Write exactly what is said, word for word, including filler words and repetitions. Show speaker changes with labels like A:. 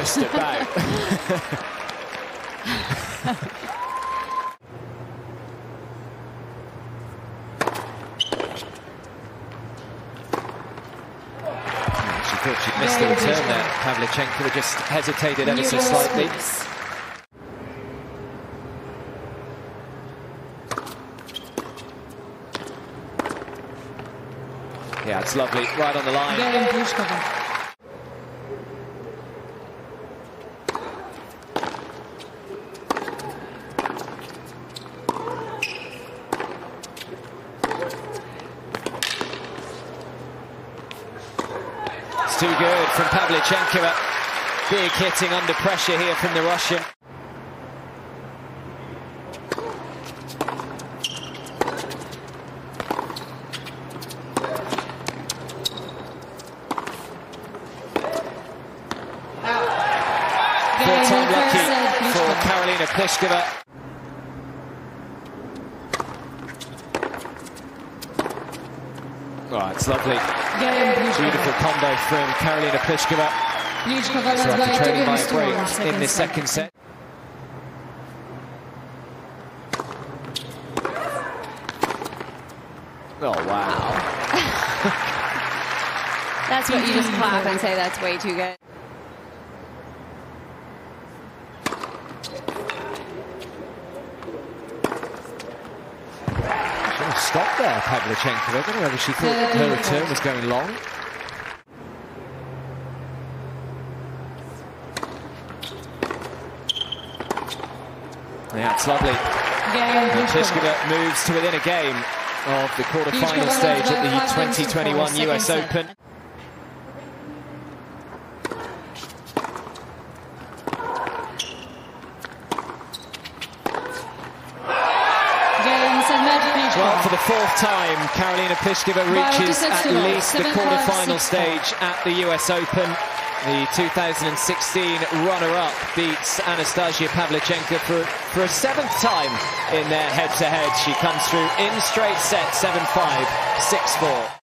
A: Just about. She thought she'd missed the return there. Pavlyuchenkova just hesitated ever so slightly. Yeah, it's lovely, right on the line. It's too good from Pavlyuchenkova. Big hitting under pressure here from the Russian. Full-time lucky for Karolina Pliskova. Oh, it's lovely. Beautiful combo from Karolina Pliskova. So after trailing by a break in this second set. Oh, wow.
B: That's what you just clap and say that's way too good.
A: Stop there, Pavlyuchenkova. I don't know whether she thought her return was going long. Yeah, it's lovely. Pliskova moves to within a game of the quarter-final stage at the twenty twenty-one U S Open. Well, for the fourth time, Karolina Pliskova reaches at least the quarter-final stage at the U S Open. The two thousand sixteen runner-up beats Anastasia Pavlyuchenkova for, for a seventh time in their head-to-head. She comes through in straight sets, seven five, six four.